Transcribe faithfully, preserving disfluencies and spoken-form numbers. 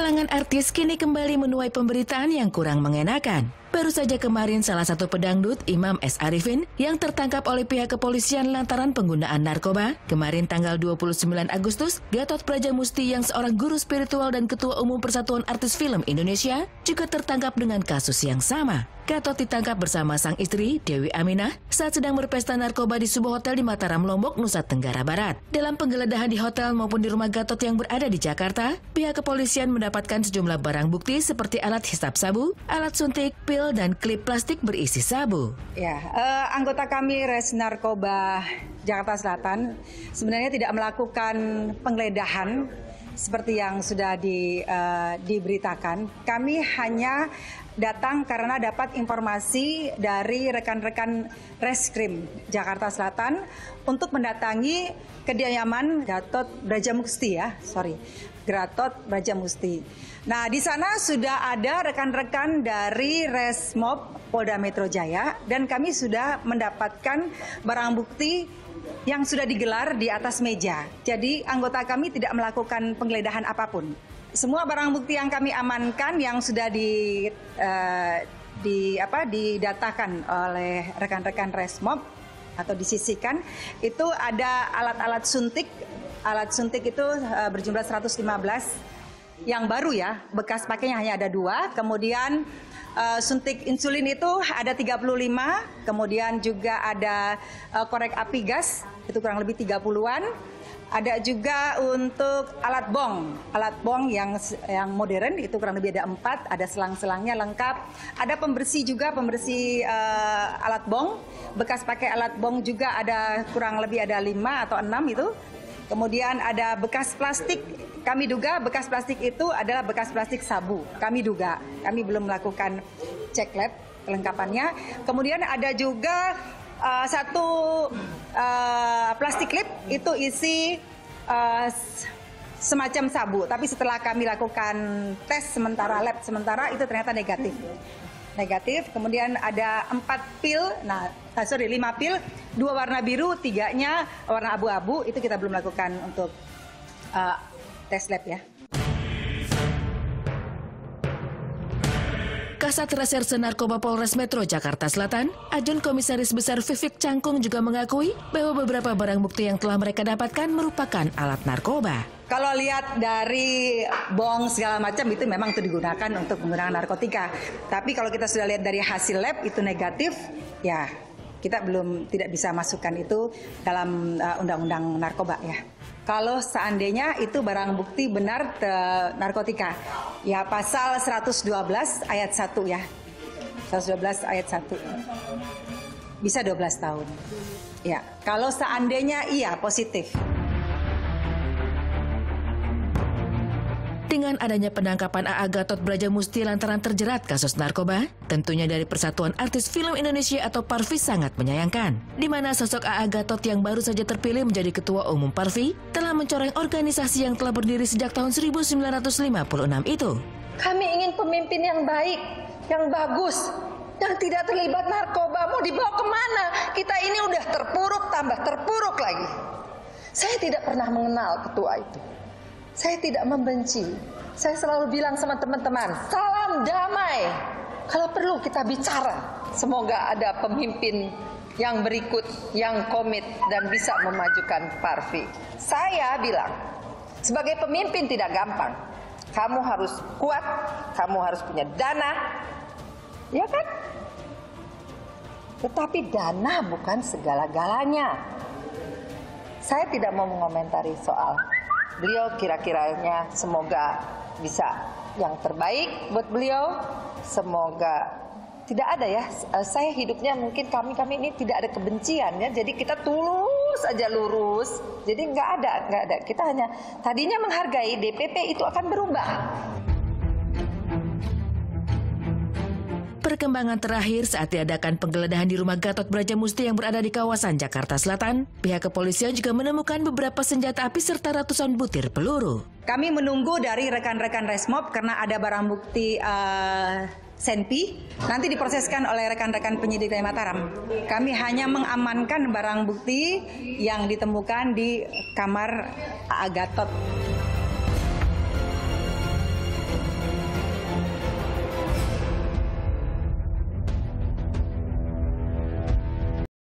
kalangan artis kini kembali menuai pemberitaan yang kurang mengenakan. Baru saja kemarin salah satu pedangdut, Imam S. Arifin, yang tertangkap oleh pihak kepolisian lantaran penggunaan narkoba. Kemarin tanggal dua puluh sembilan Agustus, Gatot Brajamusti yang seorang guru spiritual dan Ketua Umum Persatuan Artis Film Indonesia juga tertangkap dengan kasus yang sama. Gatot ditangkap bersama sang istri, Dewi Aminah, saat sedang berpesta narkoba di sebuah hotel di Mataram, Lombok, Nusa Tenggara Barat. Dalam penggeledahan di hotel maupun di rumah Gatot yang berada di Jakarta, pihak kepolisian mendapatkan sejumlah barang bukti seperti alat hisap sabu, alat suntik, pil, dan klip plastik berisi sabu. Ya, uh, anggota kami Res Narkoba Jakarta Selatan sebenarnya tidak melakukan penggeledahan seperti yang sudah di, uh, diberitakan. Kami hanya datang karena dapat informasi dari rekan-rekan Reskrim Jakarta Selatan untuk mendatangi kediaman Gatot Brajamusti ya, sorry, Gatot Brajamusti. Nah, di sana sudah ada rekan-rekan dari Resmob Polda Metro Jaya dan kami sudah mendapatkan barang bukti yang sudah digelar di atas meja. Jadi anggota kami tidak melakukan penggeledahan apapun. Semua barang bukti yang kami amankan yang sudah di, uh, di apa, didatakan oleh rekan-rekan Resmob atau disisikan, itu ada alat-alat suntik. Alat suntik itu uh, berjumlah seratus lima belas yang baru ya, bekas pakainya hanya ada dua. Kemudian uh, suntik insulin itu ada tiga puluh lima, kemudian juga ada uh, korek api gas, itu kurang lebih tiga puluhan. Ada juga untuk alat bong, alat bong yang yang modern itu kurang lebih ada empat, ada selang-selangnya lengkap. Ada pembersih juga, pembersih uh, alat bong, bekas pakai alat bong juga ada kurang lebih ada lima atau enam itu. Kemudian ada bekas plastik, kami duga bekas plastik itu adalah bekas plastik sabu, kami duga. Kami belum melakukan cek lab kelengkapannya. Kemudian ada juga Uh, satu uh, plastik klip itu isi uh, semacam sabu, tapi setelah kami lakukan tes sementara, lab sementara itu ternyata negatif. Negatif. Kemudian ada empat pil, nah sorry lima pil, dua warna biru, tiganya warna abu-abu, itu kita belum lakukan untuk uh, tes lab ya. Kasat Reserse Narkoba Polres Metro Jakarta Selatan, Ajun Komisaris Besar Vivik Cangkung juga mengakui bahwa beberapa barang bukti yang telah mereka dapatkan merupakan alat narkoba. Kalau lihat dari bong segala macam itu memang itu digunakan untuk menggunakan narkotika. Tapi kalau kita sudah lihat dari hasil lab itu negatif, ya kita belum tidak bisa masukkan itu dalam uh, undang-undang narkoba ya. Kalau seandainya itu barang bukti benar narkotika, ya pasal seratus dua belas ayat satu ya, seratus dua belas ayat satu, bisa dua belas tahun. Ya, kalau seandainya iya positif. Dengan adanya penangkapan A A Gatot Brajamusti lantaran terjerat kasus narkoba, tentunya dari Persatuan Artis Film Indonesia atau Parvi sangat menyayangkan, di mana sosok A A Gatot yang baru saja terpilih menjadi Ketua Umum Parvi telah mencoreng organisasi yang telah berdiri sejak tahun seribu sembilan ratus lima puluh enam itu. Kami ingin pemimpin yang baik, yang bagus, yang tidak terlibat narkoba. Mau dibawa kemana? Kita ini udah terpuruk, tambah terpuruk lagi. Saya tidak pernah mengenal ketua itu. Saya tidak membenci. Saya selalu bilang sama teman-teman, salam damai. Kalau perlu kita bicara. Semoga ada pemimpin yang berikut, yang komit dan bisa memajukan Parvi. Saya bilang, sebagai pemimpin tidak gampang. Kamu harus kuat, kamu harus punya dana. Ya kan? Tetapi dana bukan segala-galanya. Saya tidak mau mengomentari soal beliau, kira-kiranya semoga bisa yang terbaik buat beliau. Semoga tidak ada ya, saya hidupnya mungkin kami-kami ini tidak ada kebencian ya. Jadi kita tulus aja lurus. Jadi nggak ada, nggak ada. Kita hanya tadinya menghargai D P P itu akan berubah. Perkembangan terakhir saat diadakan penggeledahan di rumah Gatot Brajamusti yang berada di kawasan Jakarta Selatan, pihak kepolisian juga menemukan beberapa senjata api serta ratusan butir peluru. Kami menunggu dari rekan-rekan Resmob karena ada barang bukti uh, Senpi, nanti diproseskan oleh rekan-rekan penyidik dari Mataram. Kami hanya mengamankan barang bukti yang ditemukan di kamar A A Gatot.